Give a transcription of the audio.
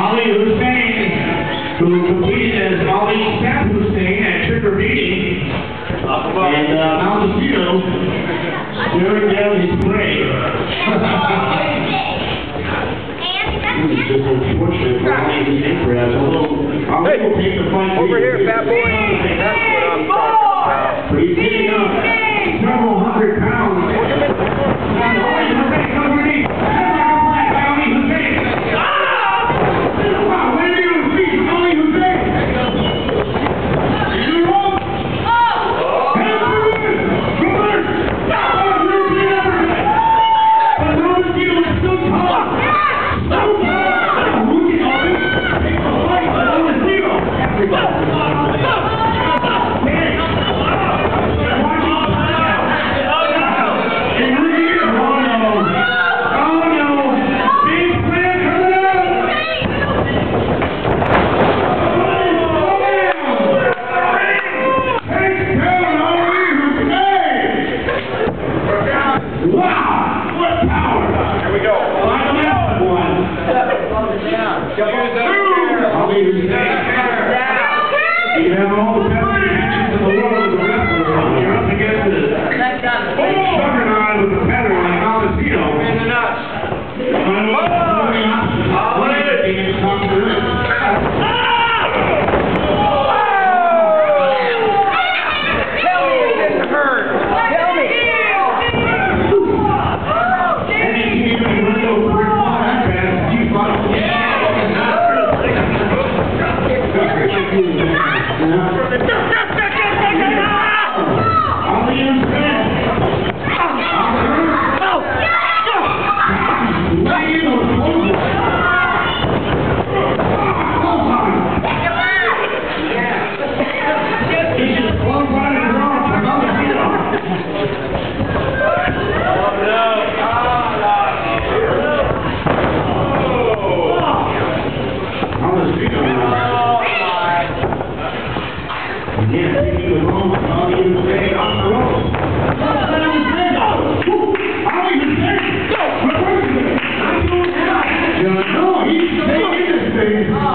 Ali Hussein, who competed as Ali Saff Hussein at Trigger Beatty, and Maldacino staring down his prey. This is just unfortunate for Ali Hussein, perhaps. Ali will take the fight. Over here, fat boy. That's what I'm talking about. But he's picking up several hundred pounds. And Ali Hussein comes underneath. You have all the best matches in the world as a wrestler. You're up against the juggernaut with the pedal like Maldacino. In the nuts. Tell me it didn't hurt. Tell me. And if you even run over brick wall that fast, you fuck. No, he's taking this thing.